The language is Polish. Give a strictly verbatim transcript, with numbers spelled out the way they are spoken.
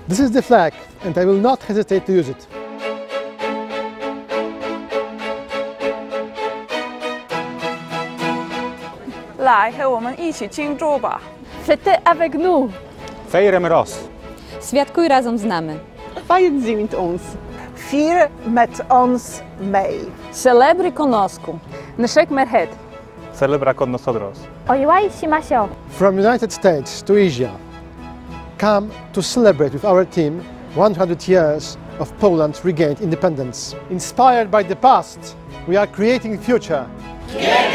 This is the flag, and I will not hesitate to use it. 来，和我们一起庆祝吧 Fêtez avec nous! Fejrem Ros. Świadkuj razem z nami. Feiern Sie mit uns. Vier met ons mee. Celebre conosco! Nishek merhet! Celebra con nosotros. Oiwai shimashou. From United States to Asia, come to celebrate with our team one hundred years of Poland's regained independence. Inspired by the past, we are creating the future. Yeah.